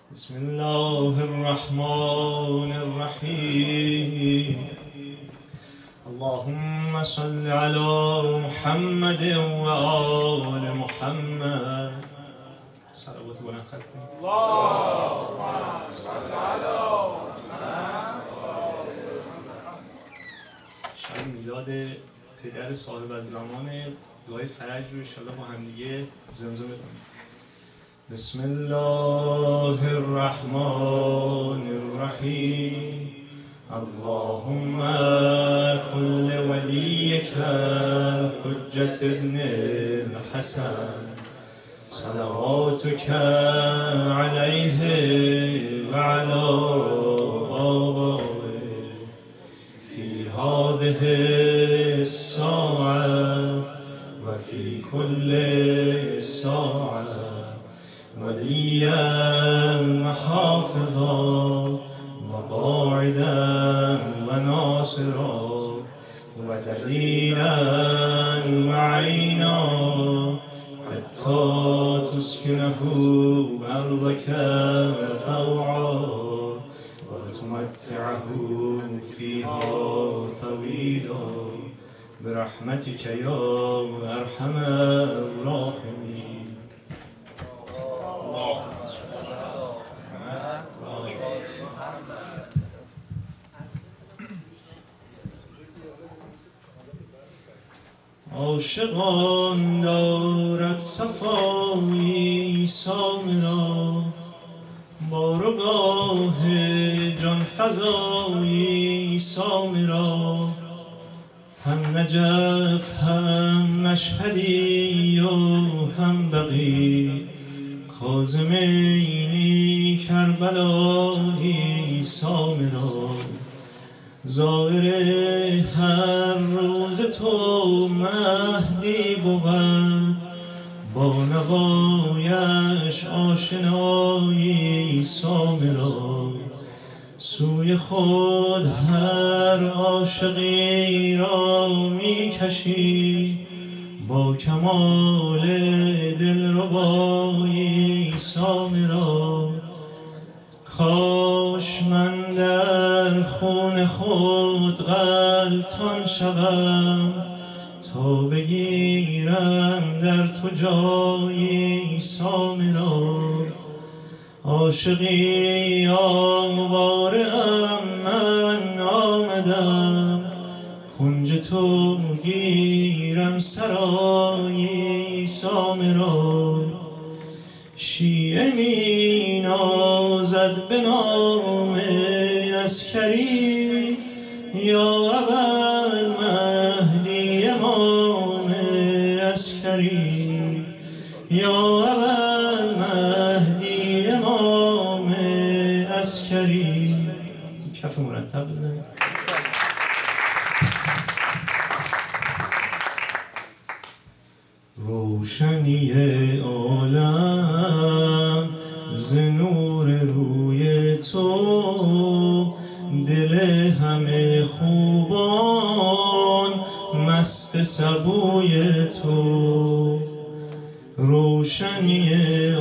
بسم الله الرحمن الرحيم. اللهم صل على محمد وآل محمد. صلوات بلند خلقكم. اللهم صل على محمد. شب میلاد پدر صاحب الزمان، دعای فرج رو انشاءالله با هم دیگه زمزمه کنیم. بسم الله الرحمن الرحیم. اللهم كل وليك الحجة ابن الحسن صلواتك عليه وعلى آبائه في هذه الساعة وفي كل ساعة وليا وحافظا وقاعدا وناصرا ودليلا وعينا حتى تسكنه أرضك طوعا وتمتعه فيها طويلا برحمتك يا أرحم الراحمين. عاشقان دارد صفایی سامرا، بارگاه جان فزایی سامرا، هم نجف هم مشهدی و هم بقی، کاظمینی کربلایی سامرا، ظاهر هر روز تو مهدی بود، با نوایش آشنایی سامرا، سوی خود هر عاشقی را می کشی، با کمال دلربایی سامرا. کاش من در خون خود غلطان شوم، تا بگیرم در تو جایی سامرا. عاشقی آواره ام من آمدم، کنج تو گیرم سرایی سامرا. شیعه می نازد به نام عسکری، یا ابوالمهدی امام عسکری، یا ابوالمهدی امام عسکری. کف مرتب بزنید. روشنی عالم ز نور روی تو، دل همه خوبان مست سبوی تو. روشنی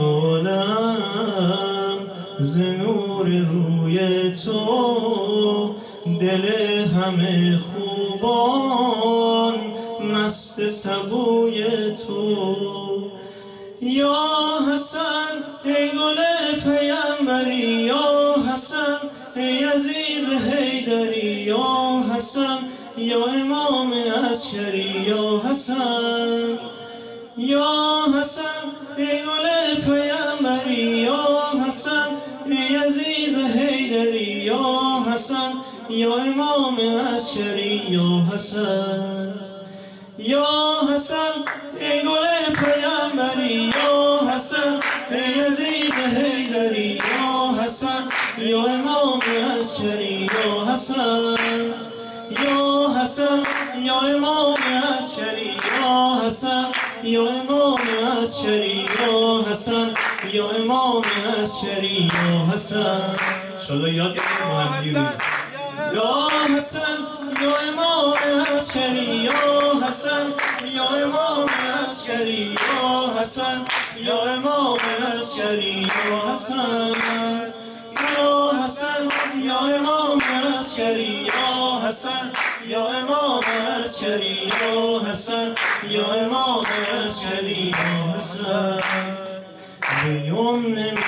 عالم ز نور روی تو، دل همه خوبان مست سبوی تو. یا حسن ای گل پیمبری، یا حسن ای عزیز حیدری، یا حسن یا امام عسکری، یا حسن، یا حسن ای گل پیمبری، یا حسن ای عزیز حیدری، یا حسن یا امام عسکری، یا حسن، یا حسن ای گل پیمبری، یا حسن ای عزیز حیدری، یا حسن یا امام عسکری، یا حسن، یا حسن یا امام عسکری، یا حسن یا امام عسکری، یا حسن یا امام عسکری، یا حسن. انشاءالله یاد کنیم با هم دیگه. یا حسن یا امام عسکری، یا حسن یا امام عسکری، یا حسن یا امام عسکری یا حسن یا حسن یا امام عسکری یا حسن یا امام عسکری یا حسن یا امام عسکری یا حسن بیوم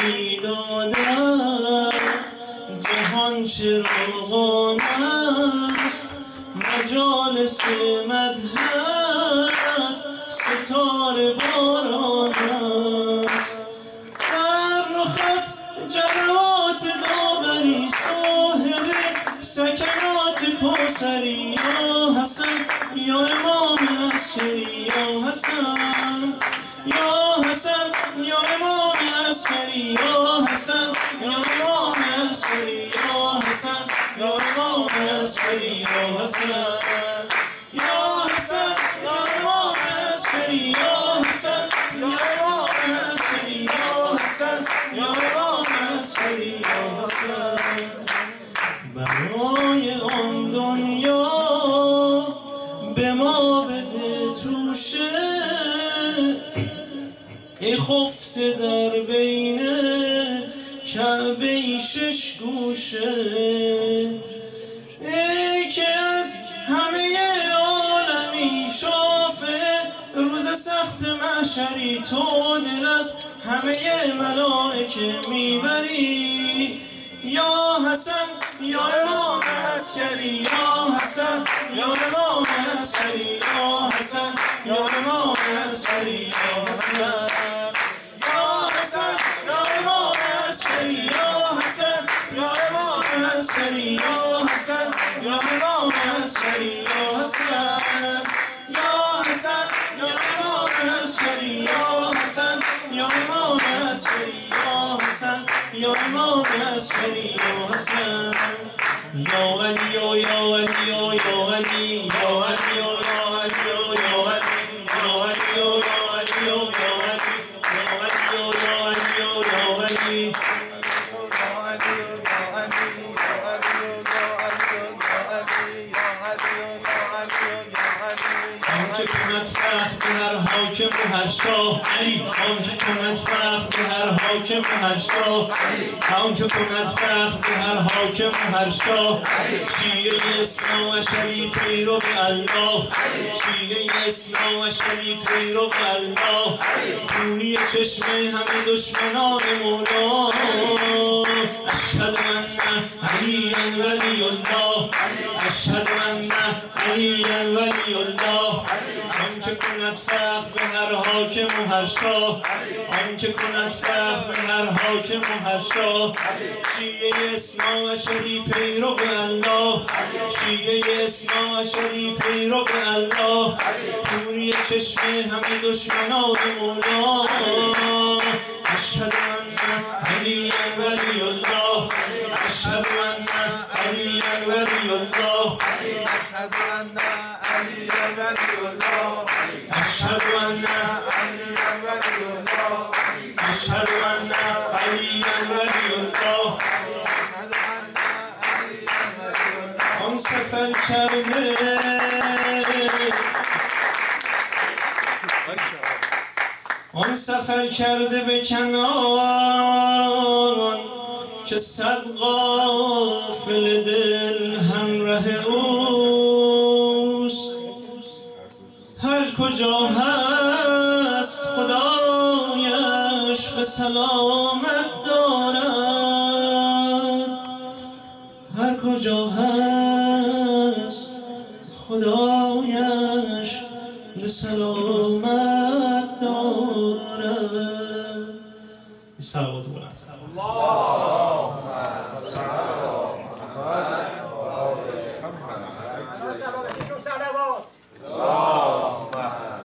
نمیدادت جهان چراغان است مجالس مدحت ستاره باران است در رخت جلوات داوری صاحب سکنات کوثری یا حسن یا امام عسکری یا حسن یا حسن یا امام عسکری یا حسن یا امام عسکری یا حسن یا امام عسکری یا حسن یا حسن یا امام عسکری یا حسن یا امام عسکری یا حسن یا امام عسکری یا حسن برای آن دنیا به ما بده توشه ای خفته در بین کعبه شش گوشه ای که از همه عالمی شافه روز سخت محشری تو دل از همه ملائکه میبری یا حسن یا امام عسکری یا حسن یا امام عسکری یا حسن یا امام عسکری یا حسن یا حسن یا امام عسکری یا حسن یا امام عسکری یا حسن یا امام عسکری یا حسن یا حسن یا امام عسکری یا حسن یا امام عسکری یا حسن یا امام عسکری یا حسن یا علی یا علی یا علی یا علی یا علی یا علی یا علی یا علی یا علی آنکه کند فخر به هر حاکم و هر شاه علی آنکه کند فخر به هر حاکم و هر شاه آنکه کند فخر به هر حاکم و هر شاه شیعه اسلام اشری پیرو الله شیعه اسلام اشری پیرو الله روی چشم همه دشمنان مولا اشهد ان علی ولی الله اشهد ان علی ولی الله آنکه کند فخر به هر حاکم و هر شاه آنکه کند فخر به هر حاکم و هر شاه شیعه اسلام اشری پیرو الله شیعه اسلام اشری پیرو الله روی چشم همه دشمنان مولا اشهد ان علی ولی الله اشهد ان علی ولی الله أشهد أن علي ولي الله اشهد ان اشهد ان علی ولی الله آن سفر کرده آن سفر کرده به کنان که صد غافل دل همراه اوست هر کجا هست خدایش به سلامت دارد هر کجا هست خدایش به سلامت دارد. صلوات بلند